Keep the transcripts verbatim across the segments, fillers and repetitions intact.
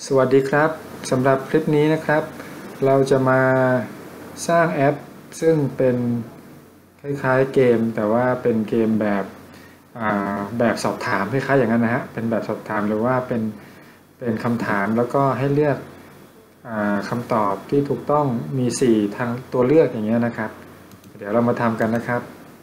สวัสดีครับสำหรับคลิปนี้นะครับเราจะมาสร้างแอปซึ่งเป็นคล้ายๆเกมแต่ว่าเป็นเกมแบบแบบสอบถามคล้ายๆอย่างนั้นนะฮะเป็นแบบสอบถามหรือว่าเป็นเป็นคำถามแล้วก็ให้เลือกคำตอบที่ถูกต้องมีสี่ทางตัวเลือกอย่างเงี้ยนะครับเดี๋ยวเรามาทำกันนะครับ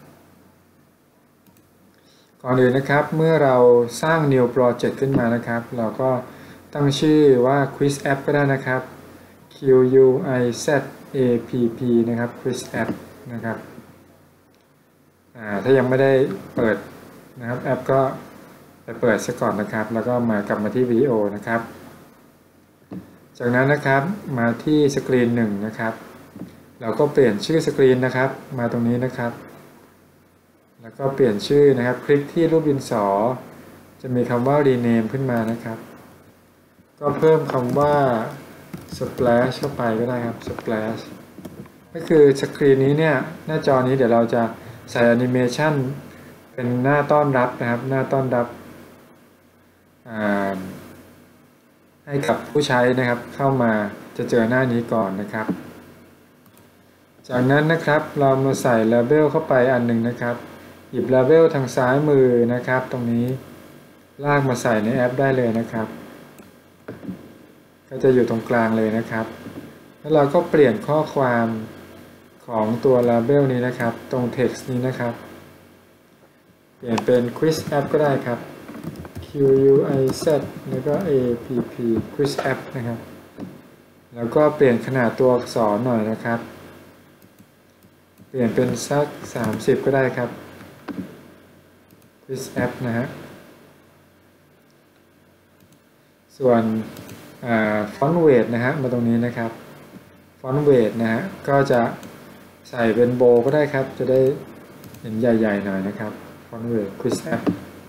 ก่อนอื่นนะครับเมื่อเราสร้าง new project ขึ้นมานะครับเราก็ตั้งชื่อว่า quiz app ก็ได้นะครับ Q U I Z A P P นะครับ quiz app นะครับถ้ายังไม่ได้เปิดนะครับแอปก็ไปเปิดซะก่อนนะครับแล้วก็มากลับมาที่วิดีโอนะครับจากนั้นนะครับมาที่สกรีนหนึ่งนะครับเราก็เปลี่ยนชื่อสกรีนนะครับมาตรงนี้นะครับแล้วก็เปลี่ยนชื่อนะครับคลิกที่รูปดินสอจะมีคำว่า rename ขึ้นมานะครับก็เพิ่มคำว่า splash เข้าไปก็ได้ครับ splash ก็คือสกรีนนี้เนี่ยหน้าจอนี้เดี๋ยวเราจะใส่แอนิเมชันเป็นหน้าต้อนรับนะครับหน้าต้อนรับให้กับผู้ใช้นะครับเข้ามาจะเจอหน้านี้ก่อนนะครับจากนั้นนะครับเรามาใส่ label เข้าไปอันหนึ่งนะครับหยิบ label ทางซ้ายมือนะครับตรงนี้ลากมาใส่ในแอปได้เลยนะครับก็จะอยู่ตรงกลางเลยนะครับแล้วเราก็เปลี่ยนข้อความของตัว label นี้นะครับตรง text นี้นะครับเปลี่ยนเป็น quiz app ก็ได้ครับ Q U I Z แล้วก็ A P P quiz app นะครับแล้วก็เปลี่ยนขนาดตัวอักษรหน่อยนะครับเปลี่ยนเป็นสักสามสิบก็ได้ครับ quiz app นะฮะส่วนฟอนต์เวทนะฮะมาตรงนี้นะครับฟอนต์เวทนะฮะก็จะใส่เป็นโบก็ได้ครับจะได้เห็นใหญ่ๆหน่อยนะครับฟอนต์เวท quiz app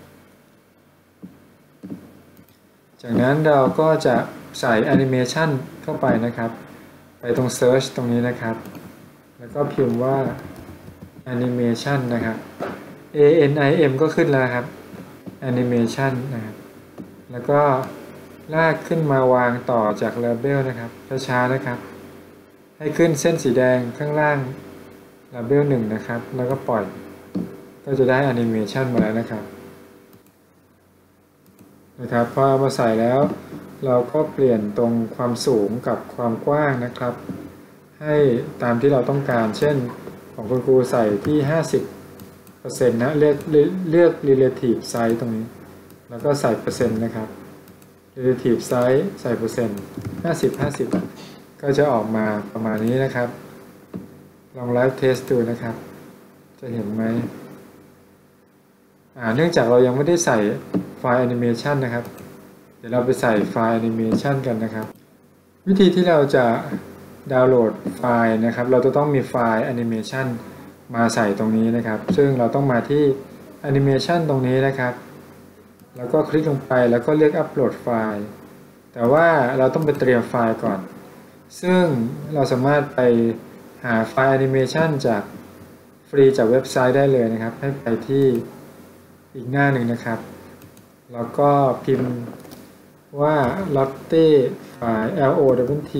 จากนั้นเราก็จะใส่แอนิเมชันเข้าไปนะครับไปตรง search ตรงนี้นะครับแล้วก็พิมพ์ว่า animation นะครับ A N I M ก็ขึ้นแล้วครับ animation นะครับแล้วก็ลากขึ้นมาวางต่อจาก label นะครับช้าๆนะครับให้ขึ้นเส้นสีแดงข้างล่าง label หนึ่งนะครับแล้วก็ปล่อยก็จะได้ animation มาแล้วนะครับนะครับพอเอามาใส่แล้วเราก็เปลี่ยนตรงความสูงกับความกว้างนะครับให้ตามที่เราต้องการเช่นของคุณครูใส่ที่ ห้าสิบเปอร์เซ็นต์ นะเลือกเลือก relative size ตรงนี้แล้วก็ใส่เปอร์เซ็นต์นะครับ relative size ใส่เปอร์เซ็นต์ ห้าสิบ ห้าสิบก็จะออกมาประมาณนี้นะครับลอง live test ดูนะครับจะเห็นไหมเนื่องจากเรายังไม่ได้ใส่ไฟล์ animation นะครับเดี๋ยวเราไปใส่ไฟล์ animation กันนะครับวิธีที่เราจะดาวน์โหลดไฟล์นะครับเราจะต้องมีไฟล์ animation มาใส่ตรงนี้นะครับซึ่งเราต้องมาที่ animation ตรงนี้นะครับแล้วก็คลิกลงไปแล้วก็เลือกอัปโหลดไฟล์แต่ว่าเราต้องไปเตรียมไฟล์ก่อนซึ่งเราสามารถไปหาไฟล์ animation จากฟรีจากเว็บไซต์ได้เลยนะครับให้ไปที่อีกหน้าหนึ่งนะครับแล้วก็พิมพ์ว่า Lottie ไฟล์ L O T T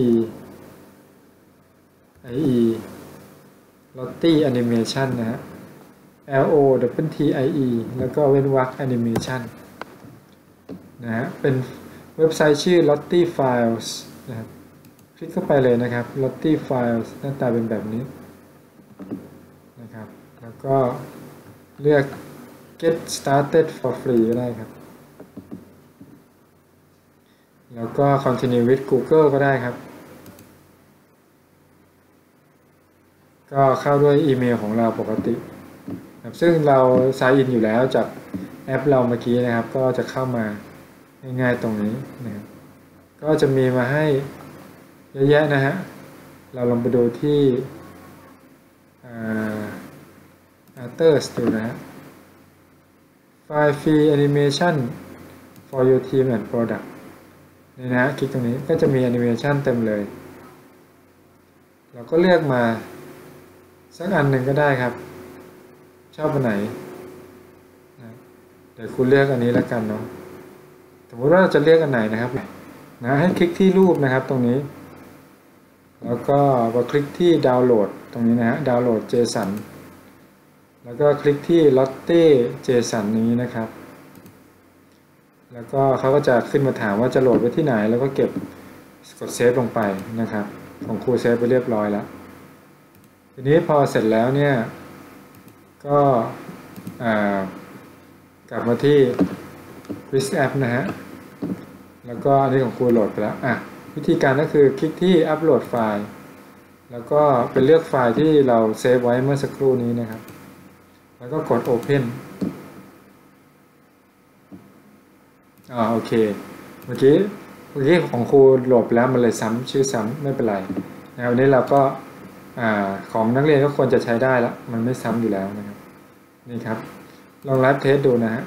I E Lottie Animation นะฮะ L O T T I E แล้วก็เว้นวรรค Animation นะฮะเป็นเว็บไซต์ชื่อ Lottie Files นะครับคลิกเข้าไปเลยนะครับ Lottie Files หน้าตาเป็นแบบนี้นะครับแล้วก็เลือก Get started for free ก็ได้ครับแล้วก็ continue with Google ก็ได้ครับก็เข้าด้วยอีเมลของเราปกติครับซึ่งเรา sign in อยู่แล้วจากแอปเราเมื่อกี้นะครับก็จะเข้ามาง่ายๆตรงนี้นะครับก็จะมีมาให้เยอะแยะนะฮะเราลองไปดูที่ Others ดูนะฮะFile Free Animation for your team and product นี่นะคลิกตรงนี้ก็จะมีแอนิเมชันเต็มเลยเราก็เลือกมาสักอันหนึ่งก็ได้ครับชอบอันไหนเดี๋ยวคุณเลือกอันนี้แล้วกันเนาะสมมติว่าเราจะเลือกอันไหนนะครับนะให้คลิกที่รูปนะครับตรงนี้แล้วก็มาคลิกที่ดาวน์โหลดตรงนี้นะฮะดาวน์โหลด JSON แล้วก็คลิกที่ Lotte JSON นี้นะครับแล้วก็เขาก็จะขึ้นมาถามว่าจะโหลดไว้ที่ไหนแล้วก็เก็บกดเซฟลงไปนะครับของครูเซฟไปเรียบร้อยแล้วทีนี้พอเสร็จแล้วเนี่ยก็กลับมาที่ Quiz App นะฮะแล้วก็อันนี้ของครูโหลดไปแล้วอ่ะวิธีการก็คือคลิกที่อัปโหลดไฟล์แล้วก็ไปเลือกไฟล์ที่เราเซฟไว้เมื่อสักครู่นี้นะครับแล้วก็กด Open อ่าโอเคเมื่อกี้เมื่อกี้ของครูโหลดไปแล้วมันเลยซ้ำชื่อซ้ำไม่เป็นไรนะครับวันนี้เราก็อ่าของนักเรียนก็ควรจะใช้ได้แล้วมันไม่ซ้ำอยู่แล้วนะครับนี่ครับลองไลฟ์เทสดูนะฮะ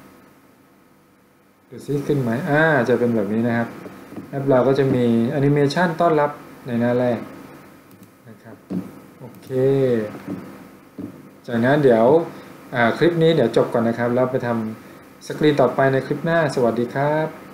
ดูซิขึ้นไหมอ่าจะเป็นแบบนี้นะครับแอปเราก็จะมีแอนิเมชันต้อนรับในหน้าแรกนะครับโอเคจากนั้นเดี๋ยวคลิปนี้เดี๋ยวจบก่อนนะครับแล้วไปทำสกรีนต่อไปในคลิปหน้าสวัสดีครับ